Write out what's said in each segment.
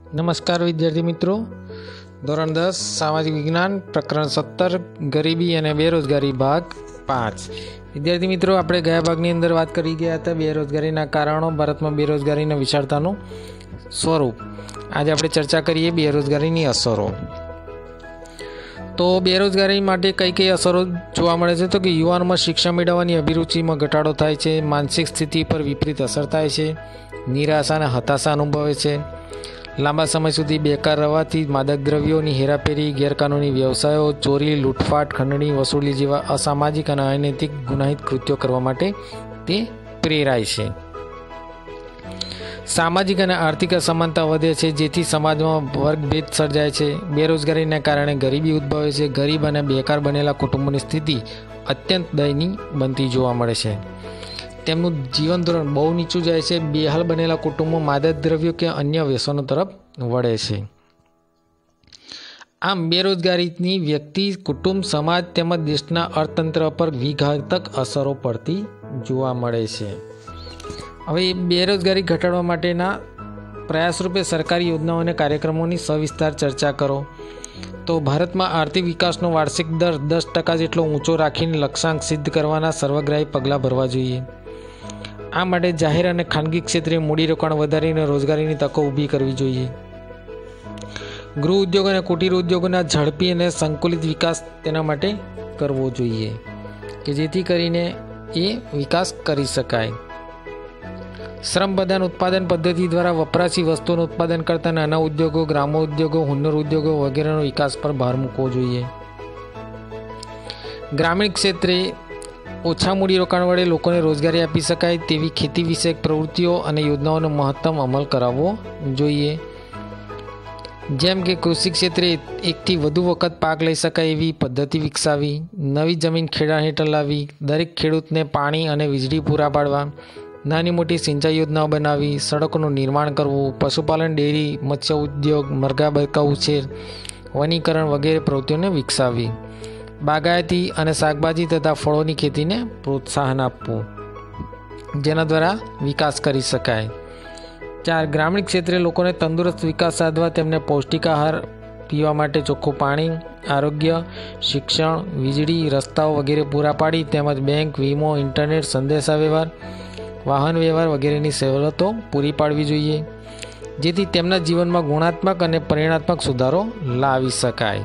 નમસ્કાર વિદ્યાર્થી મિત્રો, ધોરણ 10 સામાજિક વિજ્ઞાન પ્રકરણ 17 ગરીબી અને બેરોજગારી ભાગ 5। વિદ્યાર્થી મિત્રો, આપણે ગયા ભાગની અંદર વાત કરી ગયા હતા બેરોજગારીના કારણો, ભારતમાં બેરોજગારીના વિશાળતાનું સ્વરૂપ। આજે આપણે ચર્ચા કરીએ બેરોજગારીની અસરો। તો બેરોજગારી માટે કઈ કઈ અસરો જોવા મળે છે? તો કે યુવાનોમાં શિક્ષણ મેળવવાની અભિરુચિમાં ઘટાડો થાય છે, માનસિક સ્થિતિ પર વિપરીત અસર થાય છે, નિરાશા અને હતાશા અનુભવે છે, લાંબા સમય સુધી બેકાર રહેવાથી માદક દ્રવ્યોની હેરાફેરી, ગેરકાનૂની વ્યવસાયો, ચોરી, લૂંટફાટ, ખંડણી વસૂલી જેવા અસામાજિક અને અનૈતિક ગુનાહિત કૃત્યો કરવા માટે તે પ્રેરાય છે। સામાજિક અને આર્થિક અસમાનતા વધે છે, જેથી સમાજમાં વર્ગભેદ સર્જાય છે। બેરોજગારીના કારણે ગરીબી ઉદ્ભવે છે। ગરીબ અને બેકાર બનેલા કુટુંબોની સ્થિતિ અત્યંત દયનીય બનતી જોવા મળે છે। તેમનું જીવન ધોરણ બહુ નીચું જાય છે। બેહાલ બનેલા કુટુંબો માદક દ્રવ્યો કે અન્ય વ્યસનો તરફ વળે છે। આમ બેરોજગારીની વ્યક્તિ, કુટુંબ, સમાજ તેમજ દેશના અર્થતંત્ર પર વિઘાતક અસરો પડતી જોવા મળે છે। હવે બેરોજગારી ઘટાડવા માટેના પ્રયાસ રૂપે સરકારી યોજનાઓ અને કાર્યક્રમોની સવિસ્તાર ચર્ચા કરો। તો ભારતમાં આર્થિક વિકાસનો વાર્ષિક દર 10% જેટલો ઊંચો રાખીને લક્ષ્યાંક સિદ્ધ કરવાના સર્વગ્રાહી પગલાં ભરવા જોઈએ। આ માટે જાહેર અને ખાનગી ક્ષેત્રે મૂડીરોકાણ વધારીને રોજગારીની તકો ઊભી કરવી જોઈએ। ગૃહ ઉદ્યોગ અને કુટીર ઉદ્યોગોના ઝડપી અને સંકુલિત વિકાસ તેના માટે કરવો જોઈએ કે જેથી કરીને એ વિકાસ કરી શકાય। શ્રમ પ્રધાન ઉત્પાદન પદ્ધતિ દ્વારા વપરાશી વસ્તુઓનું ઉત્પાદન કરતા નાના ઉદ્યોગો, ગ્રામો ઉદ્યોગો, હુન્નર ઉદ્યોગો વગેરેનો વિકાસ પર ભાર મૂકવો જોઈએ। ગ્રામીણ ક્ષેત્રે ઓછા મૂડીરોકાણ વડે લોકોને રોજગારી આપી શકાય તેવી ખેતી વિષયક પ્રવૃત્તિઓ અને યોજનાઓનો મહત્તમ અમલ કરાવવો જોઈએ। જેમ કે કૃષિ ક્ષેત્રે એકથી વધુ વખત પાક લઈ શકાય એવી પદ્ધતિ વિકસાવી, નવી જમીન ખેડા હેઠળ લાવી, દરેક ખેડૂતને પાણી અને વીજળી પૂરા પાડવા, નાની મોટી સિંચાઈ યોજનાઓ બનાવી, સડકોનું નિર્માણ કરવું, પશુપાલન, ડેરી, મત્સ્ય ઉદ્યોગ, મરઘા બતકા ઉછેર, વનીકરણ વગેરે પ્રવૃત્તિઓને વિકસાવી, બાગાયતી અને શાકભાજી તથા ફળોની ખેતીને પ્રોત્સાહન આપવું, જેના દ્વારા વિકાસ કરી શકાય। 4. ગ્રામીણ ક્ષેત્રે લોકોને તંદુરસ્ત વિકાસ સાધવા તેમને પૌષ્ટિક આહાર, પીવા માટે ચોખ્ખું પાણી, આરોગ્ય, શિક્ષણ, વીજળી, રસ્તાઓ વગેરે પૂરા પાડી તેમજ બેંક, વીમો, ઇન્ટરનેટ, સંદેશા વ્યવહાર, વાહન વ્યવહાર વગેરેની સવલતો પૂરી પાડવી જોઈએ, જેથી તેમના જીવનમાં ગુણાત્મક અને પરિણાત્મક સુધારો લાવી શકાય।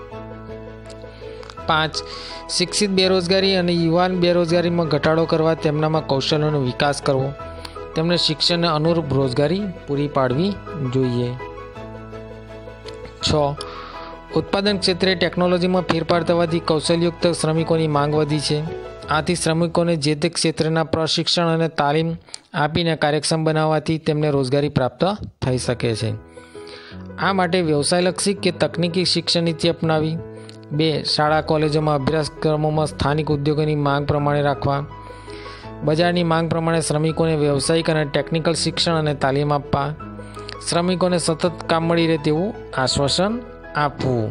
5. શિક્ષિત બેરોજગારી અને યુવાન બેરોજગારીમાં ઘટાડો કરવા તેમનામાં કૌશલ્યોનો વિકાસ કરવો, તેમને શિક્ષણને અનુરૂપ રોજગારી પૂરી પાડવી જોઈએ। 6. ઉત્પાદન ક્ષેત્રે ટેકનોલોજીમાં ફેરફાર થવાથી કૌશલ્યયુક્ત શ્રમિકોની માંગ વધી છે। આથી શ્રમિકોને જે તે ક્ષેત્રના પ્રશિક્ષણ અને તાલીમ આપીને કાર્યક્ષમ બનાવવાથી તેમને રોજગારી પ્રાપ્ત થઈ શકે છે। આ માટે વ્યવસાયલક્ષી કે તકનીકી શિક્ષણ નીતિ અપનાવી। 2. શાળા કોલેજોમાં અભ્યાસક્રમોમાં સ્થાનિક ઉદ્યોગોની માંગ પ્રમાણે રાખવા, બજારની માંગ પ્રમાણે શ્રમિકોને વ્યવસાયિક અને ટેકનિકલ શિક્ષણ અને તાલીમ આપવા, શ્રમિકોને સતત કામ મળી રહે તેવું આશ્વાસન આપવું,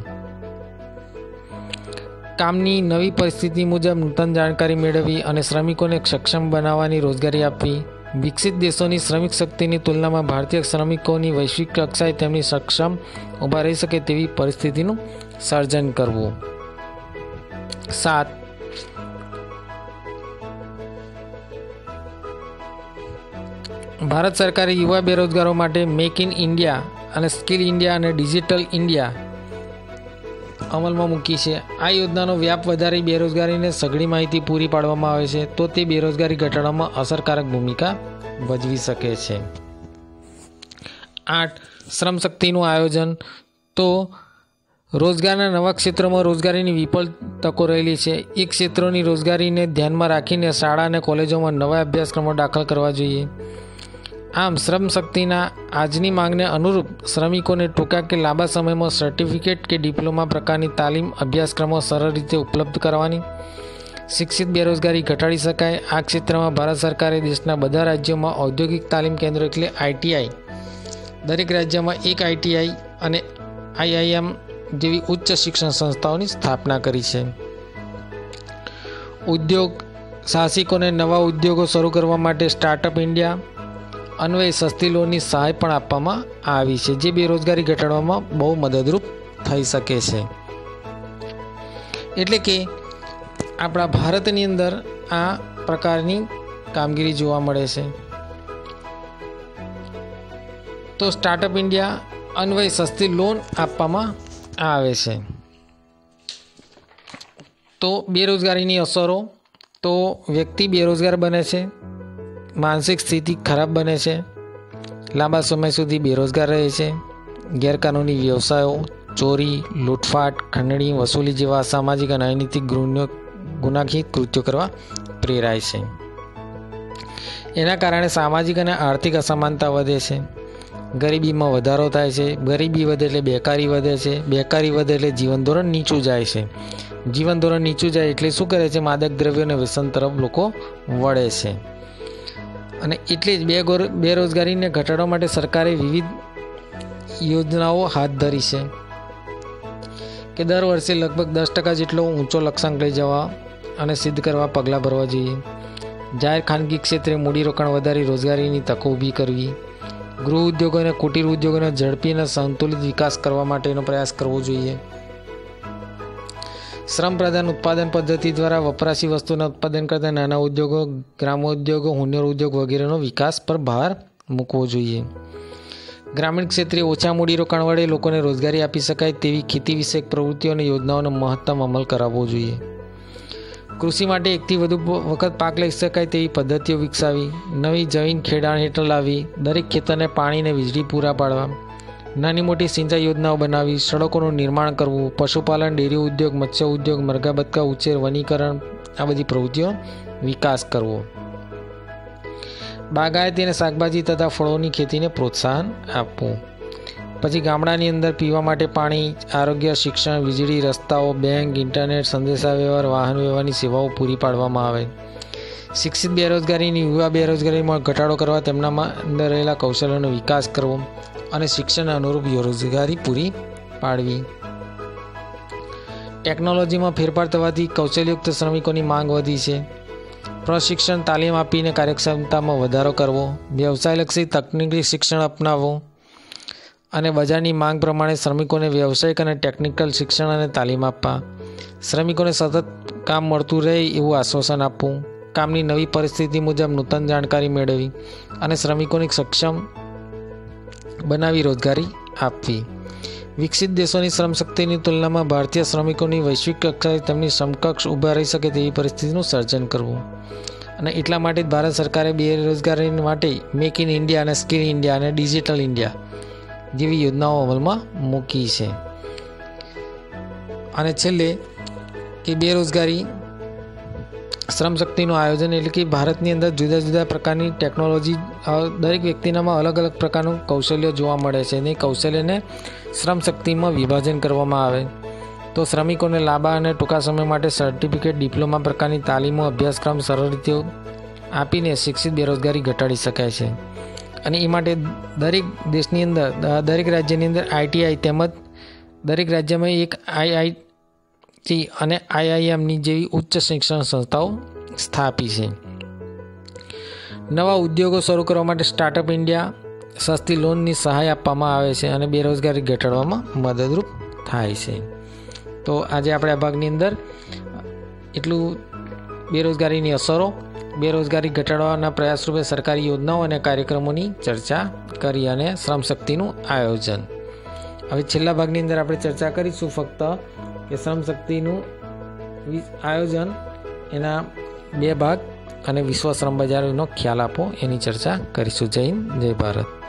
કામની નવી પરિસ્થિતિ મુજબ નૂતન જાણકારી મેળવવી અને શ્રમિકોને સક્ષમ બનાવવાની રોજગારી આપવી, વિકસિત દેશોની શ્રમિક શક્તિની તુલનામાં ભારતીય શ્રમિકોની વૈશ્વિક કક્ષાએ તેમની સક્ષમ ઊભા રહી શકે તેવી પરિસ્થિતિનું સર્જન કરવું। 7. ભારત સરકારે યુવા બેરોજગારો માટે મેક ઇન ઇન્ડિયા અને સ્કિલ ઇન્ડિયા અને ડિજિટલ ઇન્ડિયા અમલમાં મૂકી છે। આ યોજનાનો વ્યાપ વધારી બેરોજગારીને સઘળી માહિતી પૂરી પાડવામાં આવે છે તો તે બેરોજગારી ઘટાડવામાં અસરકારક ભૂમિકા ભજવી શકે છે। 8. શ્રમ શક્તિનું આયોજન। તો રોજગારના નવા ક્ષેત્રોમાં રોજગારીની વિપુલ તકો રહેલી છે। એ ક્ષેત્રોની રોજગારીને ધ્યાનમાં રાખીને શાળા અને કોલેજોમાં નવા અભ્યાસક્રમો દાખલ કરવા જોઈએ। આમ શ્રમ શક્તિના આજની માંગને અનુરૂપ શ્રમિકોને ટૂંકા કે લાંબા સમયમાં સર્ટિફિકેટ કે ડિપ્લોમા પ્રકારની તાલીમ અભ્યાસક્રમો સરળ રીતે ઉપલબ્ધ કરવાની, શિક્ષિત બેરોજગારી ઘટાડી શકાય। આ ક્ષેત્રમાં ભારત સરકારે દેશના બધા રાજ્યોમાં ઔદ્યોગિક તાલીમ કેન્દ્રો એટલે ITI, દરેક રાજ્યમાં એક ITI અને IIM જેવી ઉચ્ચ શિક્ષણ સંસ્થાઓની સ્થાપના કરી છે। ઉદ્યોગ સાહસિકોને નવા ઉદ્યોગો શરૂ કરવા માટે સ્ટાર્ટઅપ ઇન્ડિયા અન્વયે સસ્તી લોનની સહાય પણ આપવામાં આવી છે, જે બેરોજગારી ઘટાડવામાં બહુ મદદરૂપ થઈ શકે છે. એટલે કે આપણા ભારતની અંદર આ પ્રકારની કામગીરી જોવા મળે છે. તો સ્ટાર્ટઅપ ઇન્ડિયા અન્વયે સસ્તી લોન આપવામાં આવે છે. તો બેરોજગારીની અસરો, તો વ્યક્તિ બેરોજગાર બને છે, માનસિક સ્થિતિ ખરાબ બને છે, લાંબા સમય સુધી બેરોજગાર રહે છે, ગેરકાનૂની વ્યવસાયો, ચોરી, લૂંટફાટ, ખંડણી વસૂલી જેવા સામાજિક અને અનૈતિક ગુનાહિત કૃત્યો કરવા પ્રેરાય છે. એના કારણે સામાજિક અને આર્થિક અસમાનતા વધે છે, ગરીબીમાં વધારો થાય છે, ગરીબી વધે એટલે બેકારી વધે છે, બેકારી વધે એટલે જીવન ધોરણ નીચું જાય છે, જીવન ધોરણ નીચું જાય એટલે શું કરે છે, માદક દ્રવ્યો અને વ્યસન તરફ લોકો વળે છે. અને એટલે જ બેરોજગારીને ઘટાડવા માટે સરકારે વિવિધ યોજનાઓ હાથ ધરી છે કે દર વર્ષે લગભગ 10% જેટલો ઊંચો લક્ષ્યાંક લઈ જવા અને સિદ્ધ કરવા પગલાં ભરવા જોઈએ. જાહેર ખાનગી ક્ષેત્રે મૂડીરોકાણ વધારી રોજગારીની તકો ઊભી કરવી, ગૃહ ઉદ્યોગો અને કુટીર ઉદ્યોગોનો ઝડપી અને સંતુલિત વિકાસ કરવા માટેનો પ્રયાસ કરવો જોઈએ. શ્રમ પ્રધાન ઉત્પાદન પદ્ધતિ દ્વારા વપરાશી વસ્તુના ઉત્પાદન કરતા નાના ઉદ્યોગો, ગ્રામોદ્યોગો, હુનર ઉદ્યોગ વગેરેનો વિકાસ પર ભાર મૂકવો જોઈએ. ગ્રામીણ ક્ષેત્રે ઓછા મૂડીરોકાણ વડે લોકોને રોજગારી આપી શકાય તેવી ખેતી વિષયક પ્રવૃત્તિઓ અને યોજનાઓનો મહત્તમ અમલ કરાવવો જોઈએ. કૃષિ માટે એકથી વધુ વખત પાક લઈ શકાય તેવી પદ્ધતિઓ વિકસાવી, નવી જમીન ખેડાણ હેઠળ લાવી, દરેક ખેતરને પાણી અને વીજળી પૂરા પાડવા, નાની મોટી સિંચાઈ યોજનાઓ બનાવી, સડકોનું નિર્માણ કરવું, પશુપાલન, ડેરી ઉદ્યોગ, મત્સ્ય ઉદ્યોગ, મરઘા બતકા ઉછેર, વનીકરણ, આ બધી પ્રવૃત્તિઓ વિકાસ કરવો. બાગાયતી અને શાકભાજી તથા ફળોની ખેતીને પ્રોત્સાહન આપવું. પછી ગામડાની અંદર પીવા માટે પાણી, આરોગ્ય, શિક્ષણ, વીજળી, રસ્તાઓ, બેંક, ઇન્ટરનેટ, સંદેશાવ્યવહાર, વાહન વ્યવહારની સેવાઓ પૂરી પાડવામાં આવે. શિક્ષિત બેરોજગારીની યુવા બેરોજગારીમાં ઘટાડો કરવા તેમનામાં અંદર રહેલા કૌશલ્યોનો વિકાસ કરવો અને શિક્ષણને અનુરૂપ રોજગારી પૂરી પાડવી. ટેકનોલોજીમાં ફેરફાર થવાથી કૌશલ્યયુક્ત શ્રમિકોની માંગ વધી છે. પ્રશિક્ષણ તાલીમ આપીને કાર્યક્ષમતામાં વધારો કરવો, વ્યવસાયલક્ષી તકનીકી શિક્ષણ અપનાવવું અને બજારની માંગ પ્રમાણે શ્રમિકોને વ્યવસાયિક અને ટેકનિકલ શિક્ષણ અને તાલીમ આપવા. શ્રમિકોને સતત કામ મળતું રહે એવું આશ્વાસન આપવું. કામની નવી પરિસ્થિતિ મુજબ નૂતન જાણકારી મેળવવી અને શ્રમિકોને સક્ષમ બનાવી રોજગારી આપવી. વિકસિત દેશોની શ્રમશક્તિની તુલનામાં ભારતીય શ્રમિકોની વૈશ્વિક કક્ષાએ તેમની સમકક્ષ ઊભા રહી શકે તેવી પરિસ્થિતિનું સર્જન કરવું. અને એટલા માટે જ ભારત સરકારે બેરોજગારી માટે મેક ઇન ઇન્ડિયા અને સ્કિલ ઇન્ડિયા અને ડિજિટલ ઇન્ડિયા જેવી યોજનાઓ અમલમાં મૂકી છે. અને છેલ્લે કે બેરોજગારી શ્રમશક્તિનું આયોજન, એટલે કે ભારતની અંદર જુદા જુદા પ્રકારની ટેકનોલોજી, દરેક વ્યક્તિનામાં અલગ અલગ પ્રકારનું કૌશલ્ય જોવા મળે છે. અને કૌશલ્યને શ્રમશક્તિમાં વિભાજન કરવામાં આવે તો શ્રમિકોને લાંબા અને ટૂંકા સમય માટે સર્ટિફિકેટ, ડિપ્લોમા પ્રકારની તાલીમો, અભ્યાસક્રમ સરળ રીતે આપીને શિક્ષિત બેરોજગારી ઘટાડી શકાય છે. અને એ માટે દરેક દેશની અંદર, દરેક રાજ્યની અંદર ITI તેમજ દરેક રાજ્યમાં એક IIT અને IIMની જેવી ઉચ્ચ શિક્ષણ સંસ્થાઓ સ્થાપી છે. નવા ઉદ્યોગો શરૂ કરવા માટે સ્ટાર્ટઅપ ઇન્ડિયા સસ્તી લોનની સહાય આપવામાં આવે છે અને બેરોજગારી ઘટાડવામાં મદદરૂપ થાય છે. તો આજે આપણે આ ભાગની અંદર એટલું બેરોજગારીની અસરો, બેરોજગારી ઘટાડવાના પ્રયાસરૂપે સરકારી યોજનાઓ અને કાર્યક્રમોની ચર્ચા કરી અને શ્રમશક્તિનું આયોજન. હવે છેલ્લા ભાગની અંદર આપણે ચર્ચા કરીશું ફક્ત કે શ્રમશક્તિનું આયોજન, એના 2 ભાગ અને વિશ્વ શ્રમ બજારનો ખ્યાલ આપો, એની ચર્ચા કરીશું. જય હિન્દ, જય ભારત.